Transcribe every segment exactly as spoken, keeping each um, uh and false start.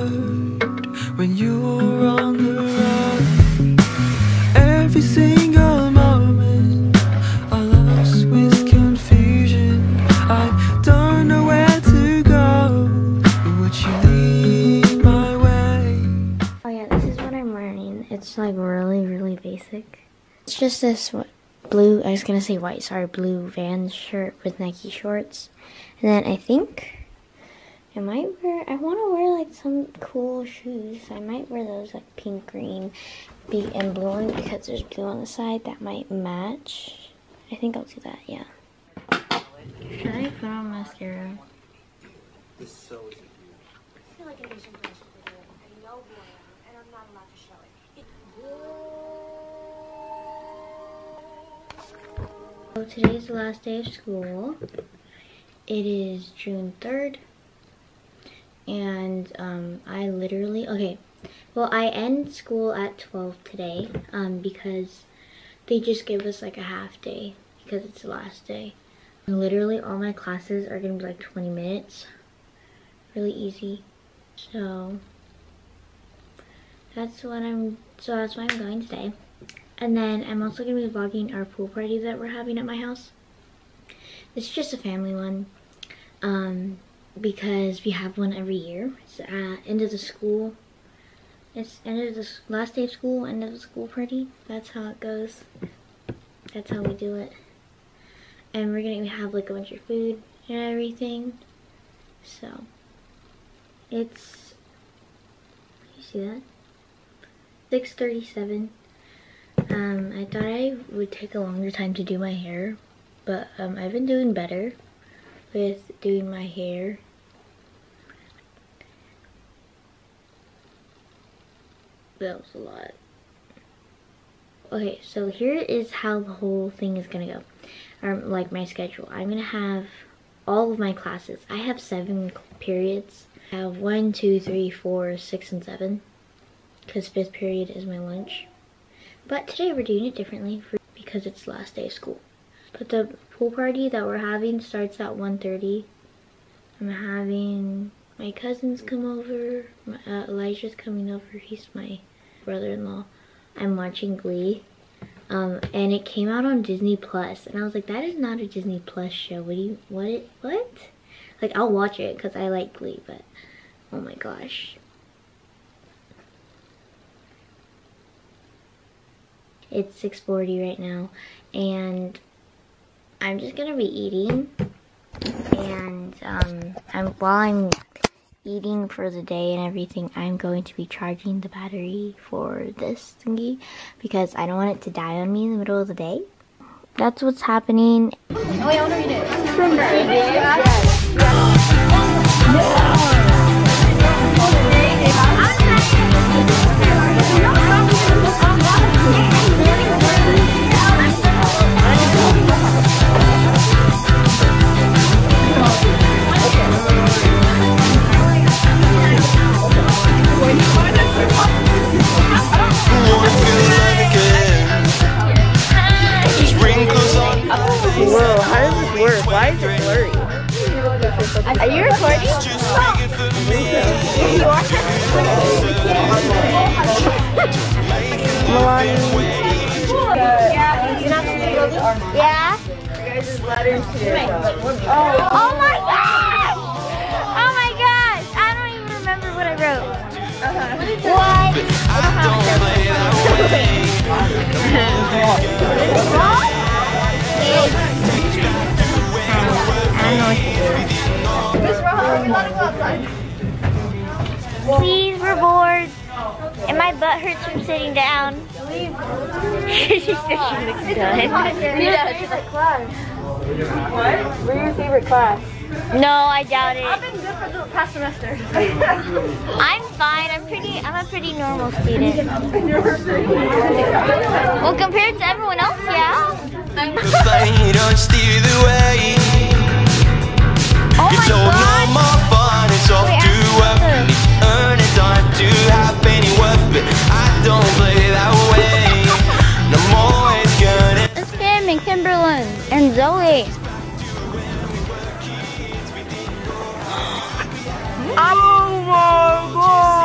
heart when you were on the run. Every single moment I lost with confusion. I don't know where to go, but would you lead my way? Oh yeah, this is what I'm wearing. It's like really, really basic. It's just this what, blue, I was gonna say white, sorry, blue Vans shirt with Nike shorts. And then I think I might wear, I want to wear like some cool shoes. I might wear those like pink, green, be and blue one because there's blue on the side that might match. I think I'll do that, yeah. Should I put on mascara? This is so easy. I feel like an Asian person would do it. I know who I am, and I'm not allowed to show it. So today's the last day of school. It is June third. And um, I literally, okay, well I end school at twelve today um, because they just give us like a half day because it's the last day. And literally all my classes are gonna be like twenty minutes, really easy. So that's what I'm, so that's why I'm going today. And then I'm also gonna be vlogging our pool party that we're having at my house. It's just a family one. Um, because we have one every year. It's uh, end of the school. It's end of the last day of school, end of the school party. That's how it goes. That's how we do it. And we're gonna have like a bunch of food and everything. So it's, you see that? six thirty-seven. Um, I thought I would take a longer time to do my hair, but um, I've been doing better with doing my hair. That was a lot. Okay, so here is how the whole thing is gonna go. Um, like my schedule. I'm gonna have all of my classes. I have seven periods. I have one, two, three, four, six, and seven. Because fifth period is my lunch. But today we're doing it differently for, because it's the last day of school. But the pool party that we're having starts at one thirty. I'm having my cousins come over. My, uh, Elijah's coming over. He's my brother-in-law. I'm watching Glee. Um, and it came out on Disney Plus. And I was like, that is not a Disney Plus show. What do you, what, it, what? Like, I'll watch it because I like Glee, but oh my gosh. It's six forty right now. And I'm just gonna be eating, and um, I'm, while I'm eating for the day and everything, I'm going to be charging the battery for this thingy because I don't want it to die on me in the middle of the day. That's what's happening. Oh, wait, I want to read it. From yes. Whoa, how does this work? Why is it blurry? Are you recording? You are? Yeah? Oh. Oh my gosh! Oh my gosh! I don't even remember what I wrote. Uh-huh. What? Please, we're bored. And my butt hurts from sitting down. She said she looks done. Yeah, she's like class. What? What's your favorite class? No, I doubt it. I've been good for the past semester. I'm fine. I'm pretty. I'm a pretty normal student. Well, compared to everyone else, yeah. Oh my God! It's all Wait, to work. Earn a dime to have any worth, but I don't play that way. I'm always gonna. It's Kim and Kimberlyn and Zoe. Oh my God!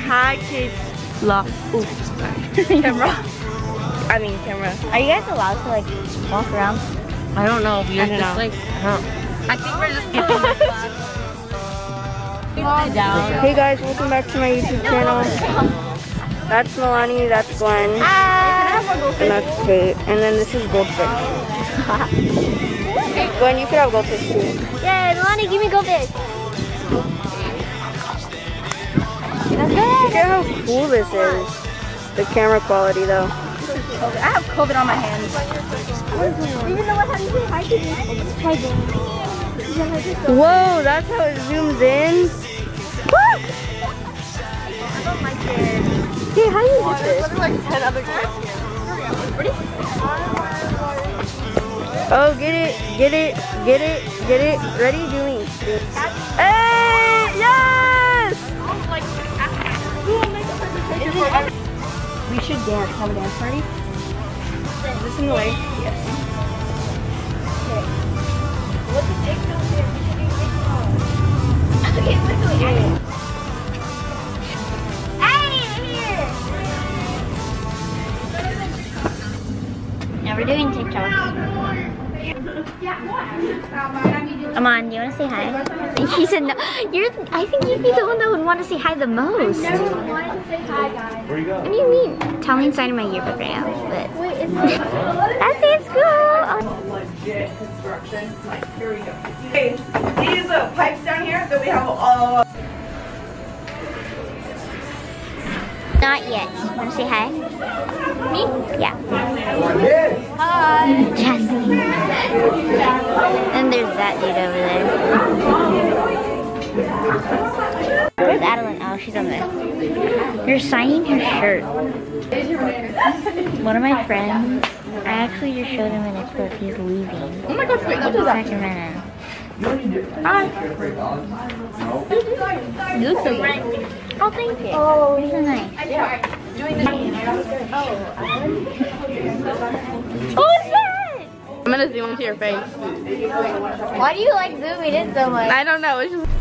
Hi, kids. La. Ooh, sorry. Camera. I mean, camera. Are you guys allowed to like walk around? I don't know. We're I don't just know. like. Huh. I think we're just getting my class. Down. Hey guys, welcome back to my YouTube channel. That's Milani, that's Glenn, and that's Kate, and then this is Goldfish. Glenn, you could have Goldfish too. Yay, Milani, give me goldfish. That's Look good. at how cool this is. The camera quality though. I have COVID on my hands. Even though I haven't been hiking. Whoa, that's how it zooms in. I don't like it. Hey, how do you get this? Oh, get it, get it, get it, get it. Ready? Do me. Hey, yes! We should dance. Have a dance party? Is this in the way? Yes. What's the big film here? We should do big film. Okay, literally. Hey, here! Now we're doing TikToks. Come on, do you want to say hi? He said no. You're. I think you'd be the one that would want to say hi the most. I never wanted to say hi, guys. Where you go? What do you mean? Tomlin's signing my yearbook right now, but that's it, school. Construction. Like, here we go. Okay, these uh, pipes down here that we have all. Not yet. Want to say hi? Me? Yeah. Hi. Jasmine. And there's that dude over there. Where's Adeline? Oh, she's on there. You're signing her shirt. One of my friends, I actually just showed him in his book. He's leaving. Oh my gosh, wait, what is that? Sacramento. Hi. You look so good. Oh, thank you. Oh, you're so nice. Oh, what's that? I'm gonna zoom into your face. Why do you like zooming in so much? I don't know. It's just.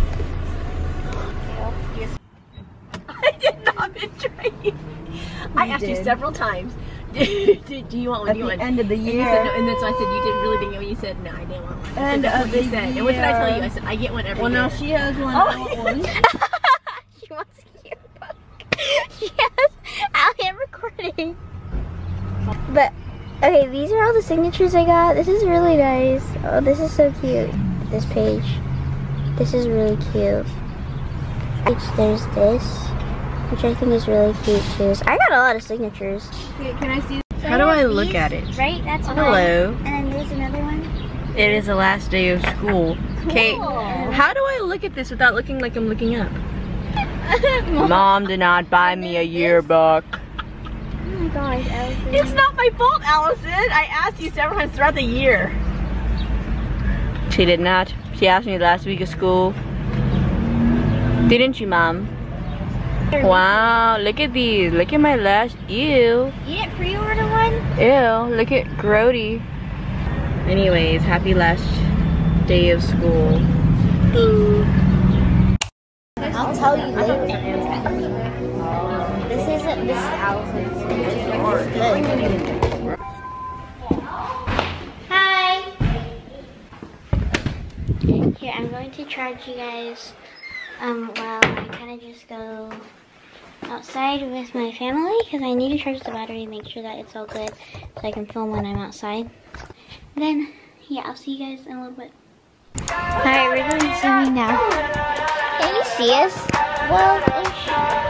I did not betray you. I asked you several times. do, do you want one? At Do you the want? end of the And you year. said no, and then so I said you didn't really didn't get one. You said no, I didn't want one. End so that's of what you the said. And what did I tell you? year. I said I get one every Well, year. now she has one. Oh. I want one. She wants a yearbook. Yes, I am recording. But, okay, these are all the signatures I got. This is really nice. Oh, this is so cute. This page. This is really cute. There's this, which I think is really cute too. I got a lot of signatures. Can I see? How do I look at it? Right? That's one. Hello. And then there's another one. It is the last day of school. Kate, Cool. how do I look at this without looking like I'm looking up? Mom did not buy me a yearbook. Oh my gosh, Allison. It's not my fault, Allison. I asked you several times throughout the year. She did not. She asked me last week of school. Didn't you, Mom? Wow, look at these. Look at my last. Ew. You didn't pre-order one? Ew, look at Grody. Anyways, happy last day of school. I'll tell you later. This isn't this Allison's. Good. Hi. Here, I'm going to charge you guys um, while I kind of just go outside with my family because I need to charge the battery and make sure that it's all good so I can film when I'm outside. Then, yeah, I'll see you guys in a little bit. Alright, we're going swimming now. Can you see us? Well-ish.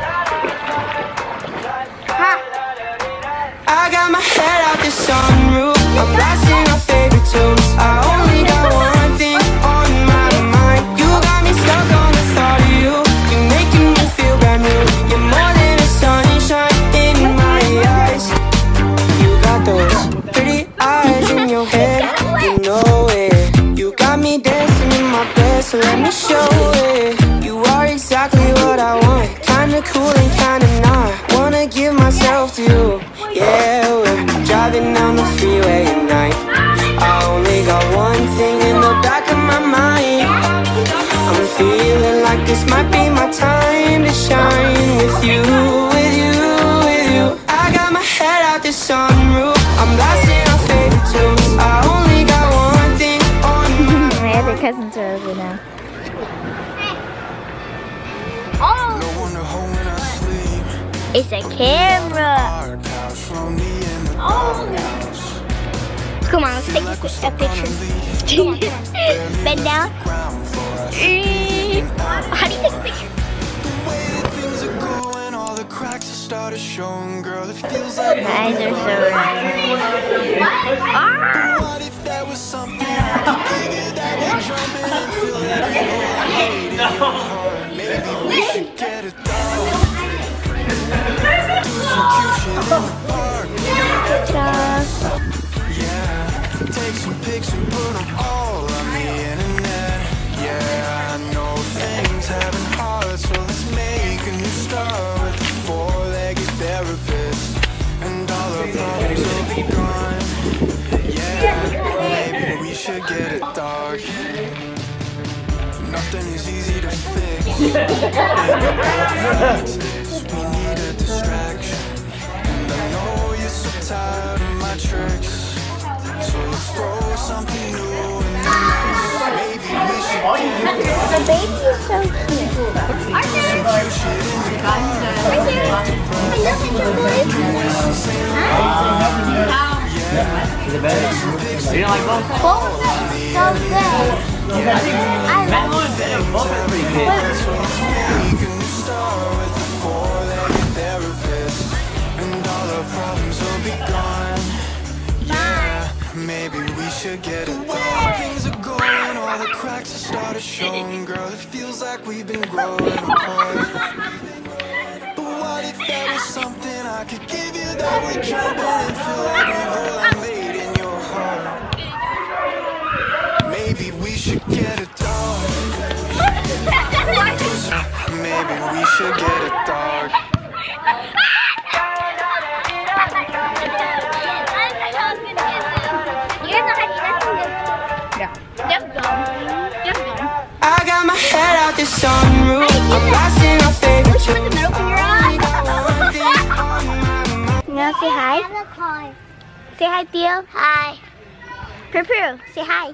Ha! I got my head out the sunroof. I'm blasting our favorite tunes. I only got one thing on my mind. You got me stuck on the thought of you. You're making me feel brand new. You're more than a sunshine in my eyes. You got those pretty eyes in your head. You know it. You got me dancing in my bed, so let me show it. You are exactly what I want. Kinda cool and kinda not. Wanna give myself to you. Yeah, we're driving down the freeway at night. I only got one thing in the back of my mind. I'm feeling like this might be my time to shine with you. It's a camera. Come on, let's take a, a picture. Bend down. How do you take a picture? Started showing, girl, it feels like eyes are so red. Ah! What if there was something I could give you that would jump in and feel it? Maybe we should get it done. Do some cute shit in the park. Yeah, take some pics and put them all on the internet. Yeah, I know things haven't hard, so let's make a new start with a four-legged therapist, and all our problems will be gone. Yeah, maybe we should get it dark. Nothing is easy to fix. We need a distraction, and I know you're so tired of my tricks. So let's throw something new in the mix. Maybe we should get it dark. The baby is so cute. Is it better? You don't like both? Both so good. I love it. Both are pretty good. We can start with a four-legged therapist, and all our problems will be gone. Yeah, maybe we should get it done. Things are going, all the cracks have started showing, girl. It feels like we've been growing apart. But what if there was something I could give you that would jump in and feel every hole I made in your heart? Maybe we should get it done. Maybe we should get it dark. I got my head out the sunroof. I'm lost in our favorite tune. You know, say hi. Say hi, Theo. Hi. Pru Pru, say hi.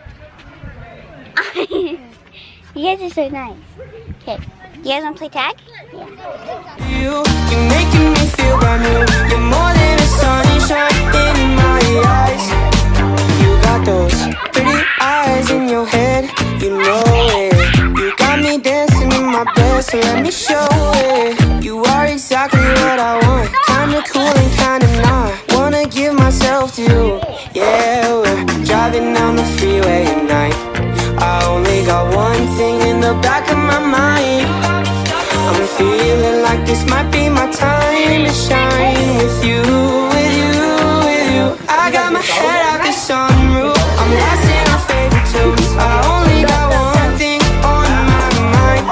You guys are so nice. Okay, you guys want to play tag? Yeah. You, you're making me feel brand new. You're more than a sunshine in my eyes. You got those pretty eyes in your head. You know it. You got me dancing in my bed, so let me show it. You are exactly what I want. Kinda cool and kinda not. Wanna give myself to you. Yeah, we're driving down the freeway at night. I only got one thing in the back of my mind. I'm feeling like this might be my time to shine with you, with you, with you. I got my head out the sunroof. I'm lost in our favorite tunes. I only got one thing on my mind.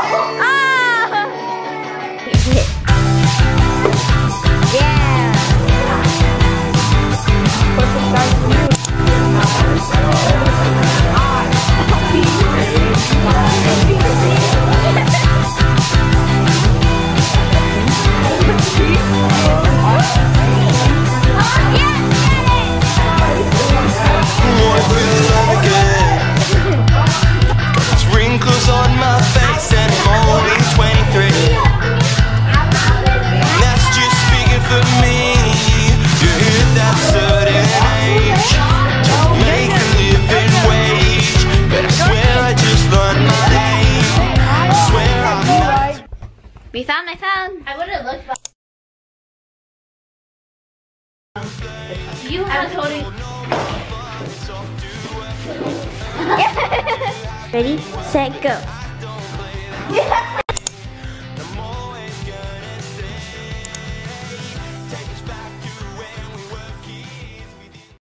We found my phone. I would have looked back. You have totally. Ready, set, go.